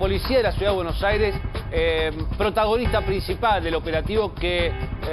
policía de la Ciudad de Buenos Aires, protagonista principal del operativo que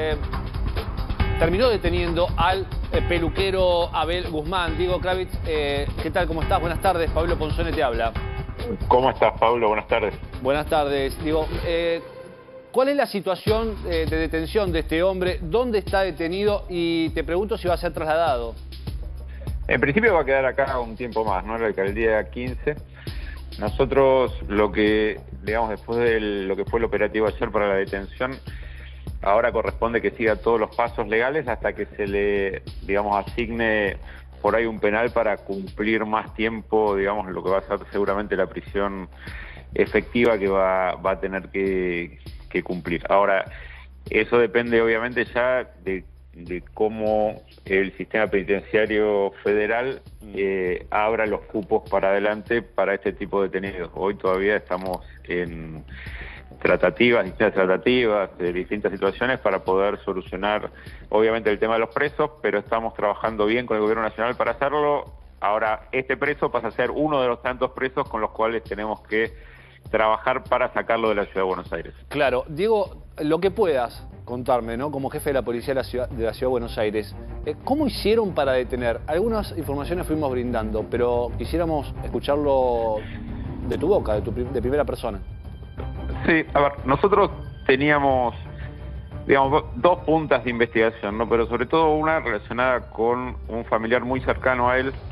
terminó deteniendo al peluquero Abel Guzmán. Diego Kravitz, ¿qué tal? ¿Cómo estás? Buenas tardes. Pablo Ponzone te habla. ¿Cómo estás, Pablo? Buenas tardes. Buenas tardes. Diego, ¿cuál es la situación de detención de este hombre? ¿Dónde está detenido? Y te pregunto si va a ser trasladado. En principio va a quedar acá un tiempo más, ¿no? La alcaldía 15. Nosotros lo que, digamos, después de lo que fue el operativo ayer para la detención, ahora corresponde que siga todos los pasos legales hasta que se le, digamos, asigne por ahí un penal para cumplir más tiempo, digamos, lo que va a ser seguramente la prisión efectiva que va a tener que cumplir. Ahora, eso depende obviamente ya de cómo el sistema penitenciario federal abra los cupos para adelante para este tipo de detenidos. Hoy todavía estamos en distintas tratativas, de distintas situaciones para poder solucionar obviamente el tema de los presos, pero estamos trabajando bien con el gobierno nacional para hacerlo. Ahora, este preso pasa a ser uno de los tantos presos con los cuales tenemos que trabajar para sacarlo de la Ciudad de Buenos Aires. Claro, Diego, lo que puedas contarme, ¿no? Como jefe de la policía de la Ciudad de Buenos Aires, ¿cómo hicieron para detener? Algunas informaciones fuimos brindando, pero quisiéramos escucharlo de tu boca, de primera persona. Sí, a ver, nosotros teníamos, digamos, dos puntas de investigación, ¿no? Pero sobre todo una relacionada con un familiar muy cercano a él,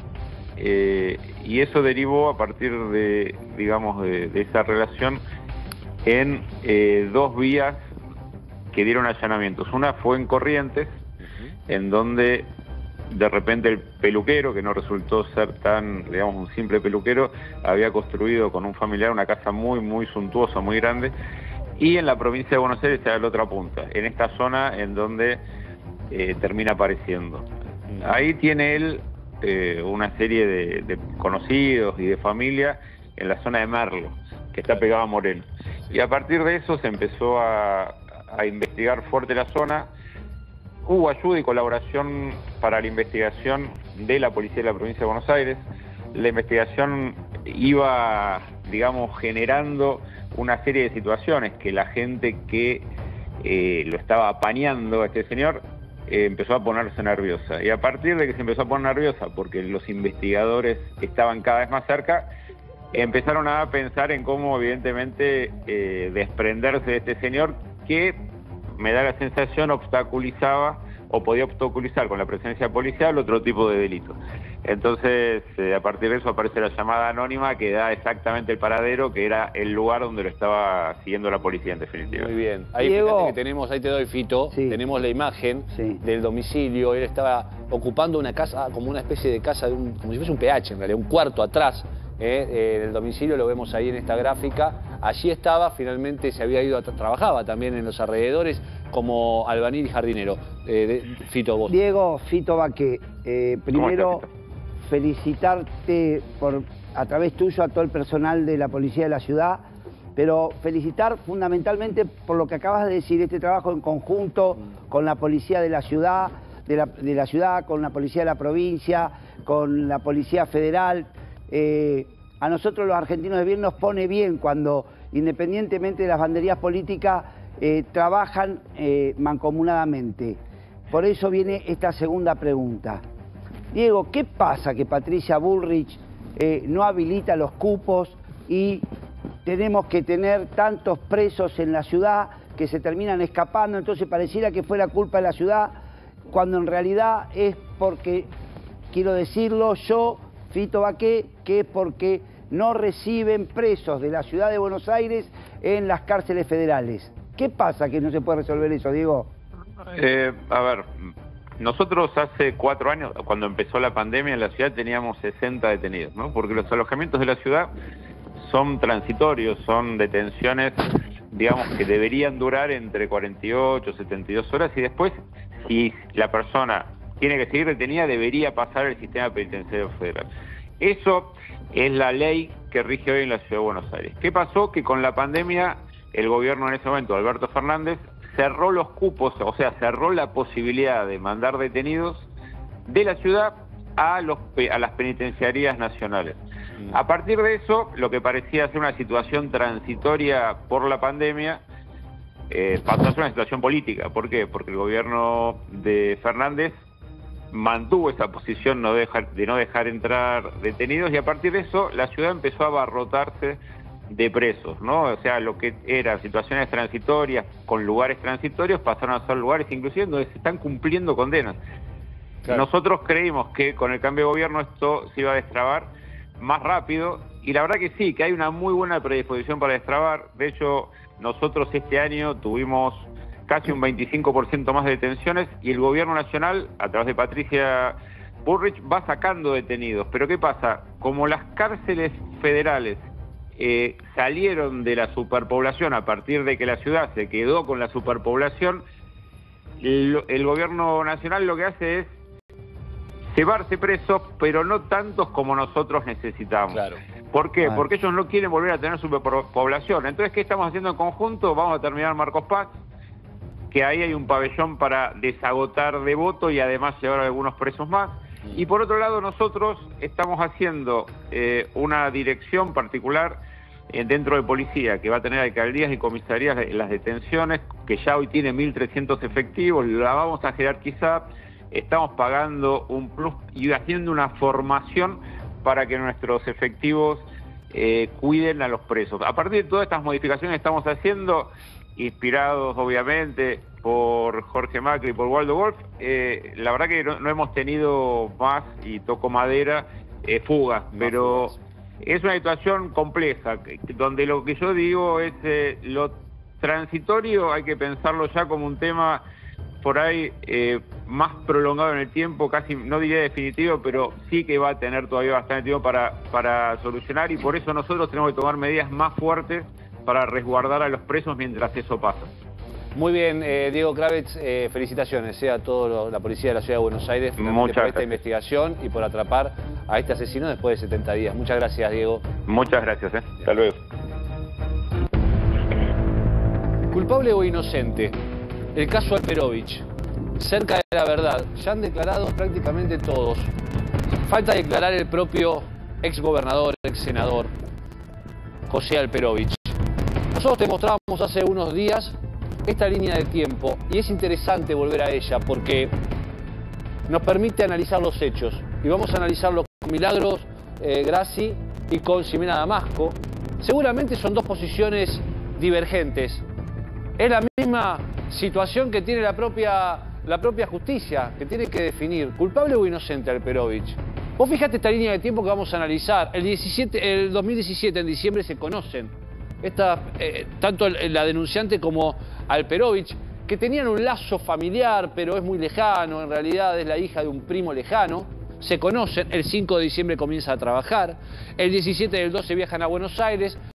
y eso derivó a partir de, digamos, de esa relación en dos vías que dieron allanamientos. Una fue en Corrientes, en donde de repente el peluquero, que no resultó ser tan, digamos, un simple peluquero, había construido con un familiar una casa muy suntuosa, muy grande. Y en la provincia de Buenos Aires está la otra punta, en esta zona en donde termina apareciendo. Ahí tiene él una serie de conocidos y de familia en la zona de Merlo, que está pegada a Moreno. Y a partir de eso se empezó a investigar fuerte la zona. Hubo ayuda y colaboración para la investigación de la policía de la provincia de Buenos Aires. La investigación iba, digamos, generando una serie de situaciones que la gente que lo estaba apañando a este señor empezó a ponerse nerviosa. Y a partir de que se empezó a poner nerviosa, porque los investigadores estaban cada vez más cerca, empezaron a pensar en cómo, evidentemente, desprenderse de este señor que, me da la sensación, obstaculizaba o podía obstaculizar con la presencia policial otro tipo de delitos. Entonces, a partir de eso aparece la llamada anónima que da exactamente el paradero, que era el lugar donde lo estaba siguiendo la policía, en definitiva. Muy bien. Ahí, Diego, que tenemos, ahí te doy, Fito, sí, tenemos la imagen del domicilio. Él estaba ocupando una casa, como una especie de casa, como si fuese un PH, en realidad, un cuarto atrás del domicilio, lo vemos ahí en esta gráfica. Allí estaba, finalmente se había ido, trabajaba también en los alrededores como albañil y jardinero. Fito, vos. Diego, Fito Baqué, primero felicitarte a través tuyo a todo el personal de la policía de la ciudad, pero felicitar fundamentalmente por lo que acabas de decir, este trabajo en conjunto con la policía de la ciudad, con la policía de la provincia, con la policía federal. A nosotros los argentinos de bien nos pone bien cuando, independientemente de las banderías políticas, trabajan mancomunadamente. Por eso viene esta segunda pregunta. Diego, ¿qué pasa que Patricia Bullrich no habilita los cupos y tenemos que tener tantos presos en la ciudad que se terminan escapando? Entonces pareciera que fue la culpa de la ciudad, cuando en realidad es porque, quiero decirlo yo, Fito Baqué, que es porque no reciben presos de la ciudad de Buenos Aires en las cárceles federales. ¿Qué pasa que no se puede resolver eso, Diego? A ver, nosotros hace 4 años, cuando empezó la pandemia en la ciudad, teníamos 60 detenidos, ¿no? Porque los alojamientos de la ciudad son transitorios, son detenciones, digamos, que deberían durar entre 48 y 72 horas, y después, si la persona tiene que seguir detenida, debería pasar el sistema penitenciario federal. Eso es la ley que rige hoy en la Ciudad de Buenos Aires. ¿Qué pasó? Que con la pandemia, el gobierno en ese momento, Alberto Fernández, cerró los cupos, o sea, cerró la posibilidad de mandar detenidos de la ciudad a las penitenciarías nacionales. A partir de eso, lo que parecía ser una situación transitoria por la pandemia, pasó a ser una situación política. ¿Por qué? Porque el gobierno de Fernández mantuvo esa posición de no dejar entrar detenidos, y a partir de eso la ciudad empezó a abarrotarse de presos, ¿no? O sea, lo que eran situaciones transitorias con lugares transitorios pasaron a ser lugares inclusive donde se están cumpliendo condenas. Claro. Nosotros creímos que con el cambio de gobierno esto se iba a destrabar más rápido, y la verdad que sí, que hay una muy buena predisposición para destrabar. De hecho, nosotros este año tuvimos casi un 25% más de detenciones, y el gobierno nacional, a través de Patricia Bullrich, va sacando detenidos. Pero ¿qué pasa? Como las cárceles federales salieron de la superpoblación a partir de que la ciudad se quedó con la superpoblación, el gobierno nacional lo que hace es llevarse presos, pero no tantos como nosotros necesitamos. Claro. ¿Por qué? Porque ellos no quieren volver a tener superpoblación. Entonces, ¿qué estamos haciendo en conjunto? Vamos a terminar Marcos Paz, que ahí hay un pabellón para desagotar de voto y además llevar a algunos presos más. Y por otro lado, nosotros estamos haciendo una dirección particular dentro de policía, que va a tener alcaldías y comisarías en las detenciones, que ya hoy tiene 1.300 efectivos, la vamos a jerarquizar, estamos pagando un plus y haciendo una formación para que nuestros efectivos cuiden a los presos. A partir de todas estas modificaciones que estamos haciendo, inspirados obviamente por Jorge Macri y por Waldo Wolf, la verdad que no hemos tenido más, y toco madera, fugas, pero es una situación compleja, donde lo que yo digo es lo transitorio hay que pensarlo ya como un tema por ahí más prolongado en el tiempo, casi no diría definitivo, pero sí que va a tener todavía bastante tiempo para solucionar, y por eso nosotros tenemos que tomar medidas más fuertes para resguardar a los presos mientras eso pasa. Muy bien, Diego Kravetz, felicitaciones a toda la policía de la Ciudad de Buenos Aires por esta investigación y por atrapar a este asesino después de 70 días. Muchas gracias, Diego. Muchas gracias, hasta luego. ¿Culpable o inocente? El caso Alperovich, cerca de la verdad, ya han declarado prácticamente todos. Falta declarar el propio exgobernador, exsenador, José Alperovich. Nosotros te mostrábamos hace unos días esta línea de tiempo, y es interesante volver a ella porque nos permite analizar los hechos, y vamos a analizarlo con Milagros Grassi y con Ximena Damasco. Seguramente son dos posiciones divergentes. Es la misma situación que tiene la propia justicia, que tiene que definir culpable o inocente Alperovich. Vos fijate esta línea de tiempo que vamos a analizar. El 2017, en diciembre, se conocen tanto la denunciante como Alperovich, que tenían un lazo familiar, pero es muy lejano, en realidad es la hija de un primo lejano. Se conocen, el 5 de diciembre comienza a trabajar, el 17 del 12 viajan a Buenos Aires,